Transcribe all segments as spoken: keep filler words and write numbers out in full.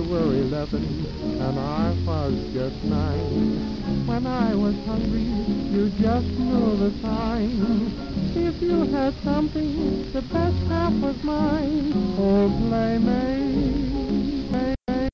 were eleven and I was just nine. When I was hungry, you just knew the sign. If you had something, the best half was mine. Oh, playmate, playmate.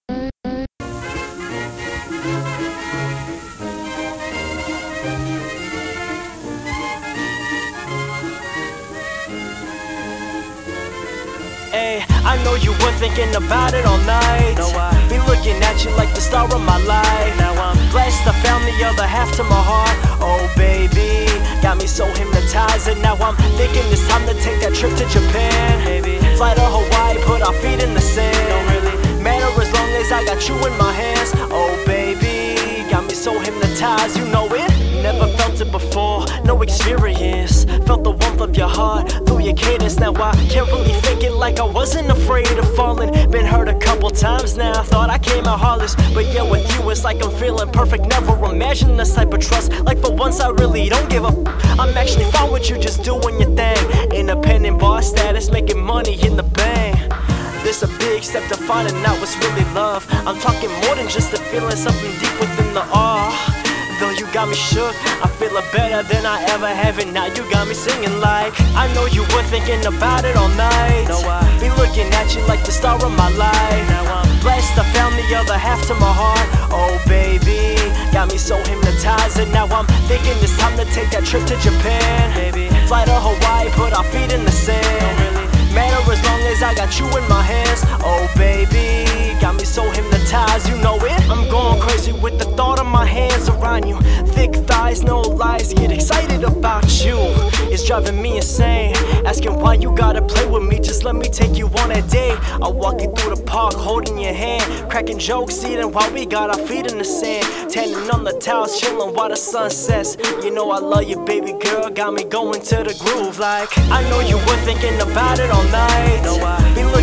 Hey, I know you were thinking about it all night. No, I be looking at you like the star of my life. Now I'm blessed, I found the other half to my heart. Oh baby, got me so hypnotized, and now I'm thinking it's time to take that trip to Japan. Maybe fly to Hawaii, put our feet in the sand. Don't really matter as long as I got you in my hands. Oh baby, got me so hypnotized, you know it. Never felt it before, no experience. Felt the warmth of your heart through your cadence. Now I can't really fake it like I wasn't afraid of falling. Been hurt a couple times now, thought I came out heartless. But yeah, with you it's like I'm feeling perfect. Never imagined this type of trust. Like for once I really don't give up. I'm actually fine with you just doing your thing. Independent boss status, making money in the bank. This a big step to finding out what's really love. I'm talking more than just a feeling, something deep within the awe. Though you got me shook, I feel it better than I ever have, and now you got me singing like I know you were thinking about it all night. No, I be looking at you like the star of my life. Now I'm blessed, I found the other half to my heart. Oh baby, got me so hypnotized, and now I'm thinking it's time to take that trip to Japan. Baby, fly to Hawaii, put our feet in the sand. Don't really matter as long as I got you in my hands. Oh baby, got me so hypnotized, you know it. I'm going crazy with the thought of my hands around you. Thick thighs, no lies, get excited about you. It's driving me insane, asking why you gotta play with me. Just let me take you on a date. I'll walk you through the park, holding your hand, cracking jokes, eating while we got our feet in the sand. Tanning on the towels, chilling while the sun sets. You know I love you, baby girl, got me going to the groove like I know you were thinking about it all night. No, I be